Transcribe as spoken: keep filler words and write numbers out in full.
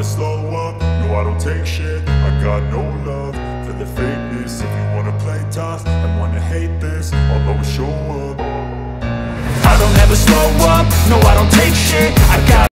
never slow up, no I don't take shit. I got no love for the fakeness. If you wanna play tough and wanna hate this, I'll always show up. I don't ever slow up, no I don't take shit. I got